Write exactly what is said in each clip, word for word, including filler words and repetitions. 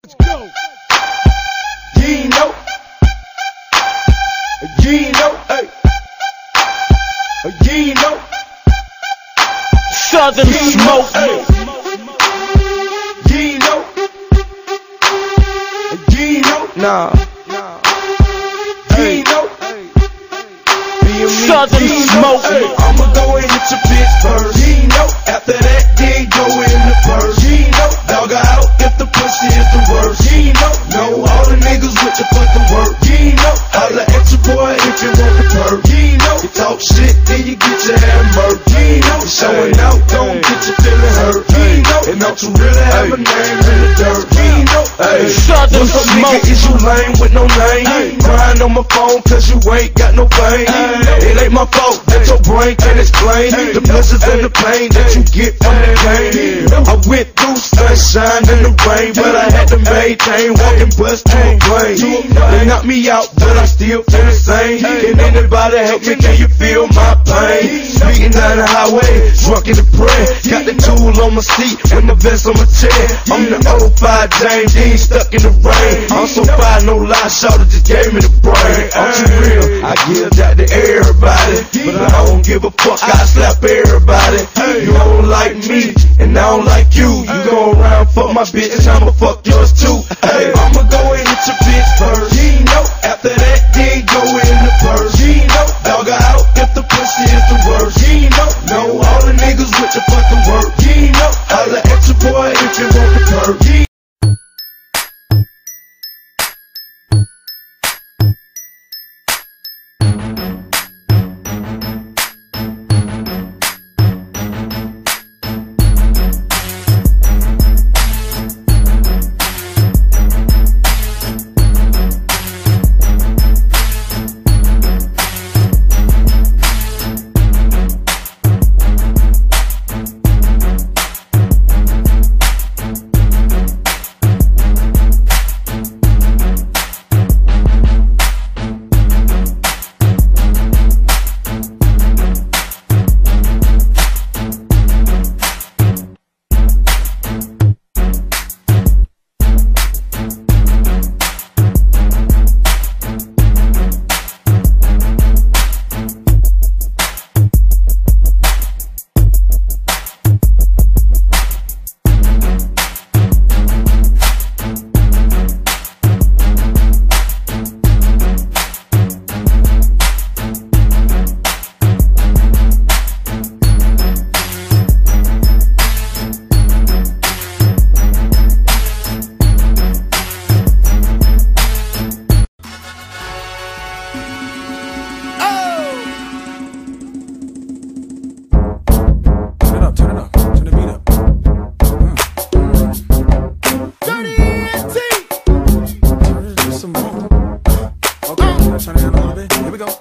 Let's go. Gino, Gino, hey, Gino, Southern Smoke, hey. Gino, Gino, nah, Gino, Southern Smoke. Hey, I'ma go and hit your bitch first. Gino, after that, then go in the purse. Gino, dog her out if the pussy is the worst. Gino, know all the niggas with the fucking work. Gino, holla at your boy if you want the perk. Gino, you talk shit, then you get your hair murked. Gino, showing out, don't get your feeling hurt. Gino, and don't you really have a name in the dirt. Gino, hey, Southern what's up, Smoke. nigga? Is you lame with no name? Crying on my phone cause you ain't got no fame. It ain't my fault that your brain can't explain the pleasures and the pain that you get from the game. I went through sunshine and the rain, but I had to maintain walking bus to a plane. They knocked me out, but I still feel the same. Can anybody help me? Can you feel my pain? Speeding down the highway, drunk in the prayer. Got the tool on my seat with my vest on my chair. I'm the old five James Dean stuck in the rain. I'm so fine, no lie, should've just gave me the brain. I'm too real, I give that to everybody, but I don't give a fuck, I slap everybody. You don't like me, and I don't like you. You go around fuck my bitch, and I'ma fuck yours too. Hey, I'ma go and hit your bitch first. Gino, after that, then go in the purse. Gino, dog her out if the pussy is the worst. Gino, know all the niggas with the fucking work. Gino, holla at your boy if you want the perk. Gino, Turn it down a little bit. Here we go.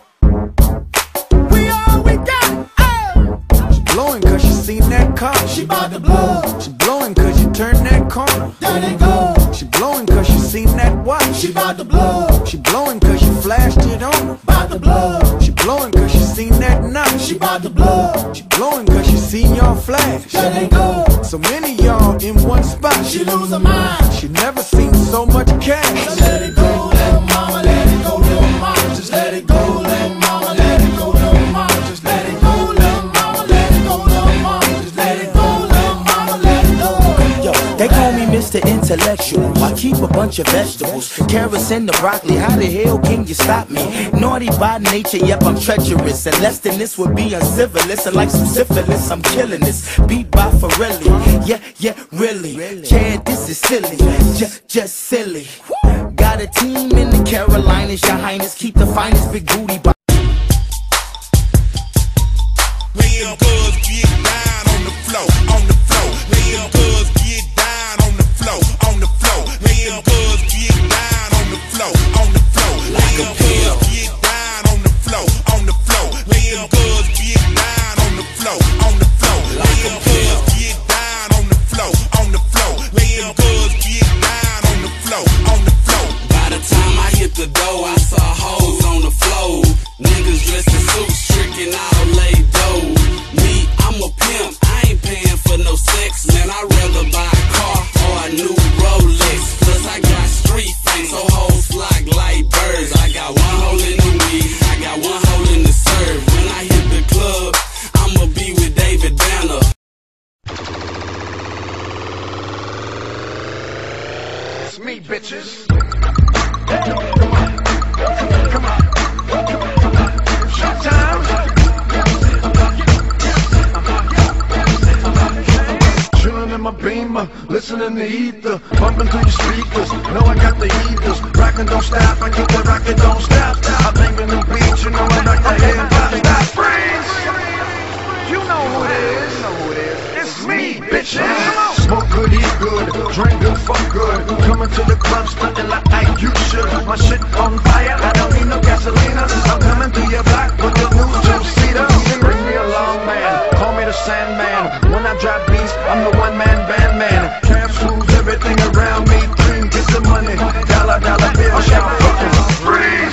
We all we got. Oh. She blowing cause she seen that car. She bout to blow. She blowing cause you turned that corner. There they go. She blowing cause she seen that watch. She bout to blow. She blowing cause you flashed it on her. Bout to blow. She blowing cause she seen that knock. She bout to blow. She blowing cause she seen y'all flash. There they go. So many y'all in one spot. She lose her mind. She never seen so much cash. So let it go, little mama, let it go, little mama. Just let it go, little mama, let it go, little mama. Just let it go, little mama, let it go, little mama. Just let it go, little mama, let it go. Yo, they call me Mister Intellectual. I keep a bunch of vegetables, carrots and the broccoli. How the hell can you stop me? Naughty by nature, yep, I'm treacherous. And less than this would be uncivilous. And like some syphilis, I'm killing this. Beat by Pharrelly. Yeah, yeah, really. Chad, this is silly. Just, just silly. Got a team in the Carolinas, your highness. Keep the finest big booty by Real girls get down on the floor, on the floor. Real girls get down on the floor, on the floor. Real girls get down on the floor, on the floor. Real girls get down on the floor, on the floor. Real girls get down on the floor, on the floor. Real girls get down on the floor, on the floor. Real girls get down on the floor, on the floor. By the time I hit the door, I saw hoes on the floor. Niggas dressed in suits, tricking out lay dough. Me, I'm a pimp, I ain't paying for no sex. Man, I'd rather buy a car or a new Rolex. Plus I bitches. Come on, come on, showtime. Chillin' in my Beamer, listening to ether, bumping through the speakers. Know I got the heaters, rockin' don't stop. I keep the rockin' don't stop. I bang in the beach, you know I like the hip hop. Stop, friends. You know who it is. You know who it is. It's me, bitches. Smoke good, eat good, drink good, fuck good. Coming to the club, stunting like I you should. My shit on fire, I don't need no gasolina. I'm coming through your block with the new two-seater. Bring me along, man. Call me the Sandman. When I drop beats, I'm the one-man band man. Cash rules everything around me. Dream, get the money. Dollar, dollar bill, shout fucking freeze.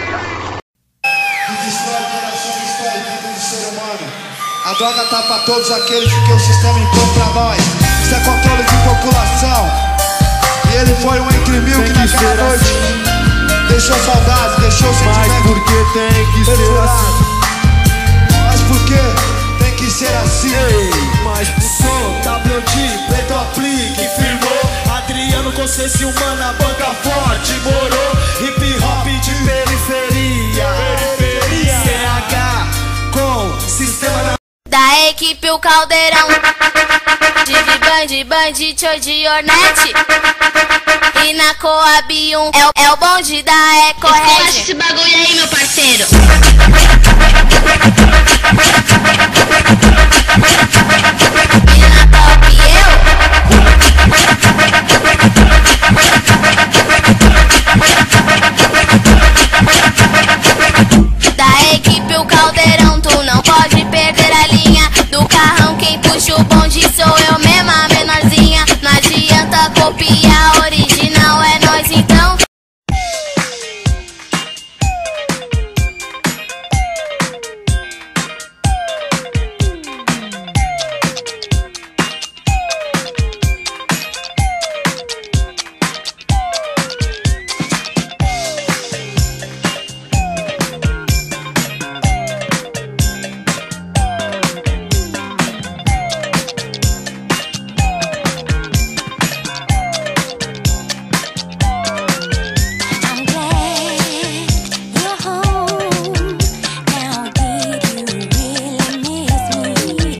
A droga tá pra todos aqueles que o sistema impõe pra nós. Isso é controle de população. E ele foi um entre mil que naquela noite assim. Deixou saudade, deixou sentimento. Mas por que tem que ser assim? Mas por que tem que ser assim? Ei, mas sou W T, Preto Aplique, firmou. Adriano Conceição, Humana, banca forte, morou. Hip hop de periferia, periferia. C H com sistema da Da equipe o Caldeirão, de Band, Band, Tio de Ornette. E na Coab um é, o- é o bonde da Ecorred. Esse bagulho aí, meu parceiro. E na Top eu. Da equipe o Caldeirão, tu não pode perder a linha do carrão. Quem puxa o bonde sou eu.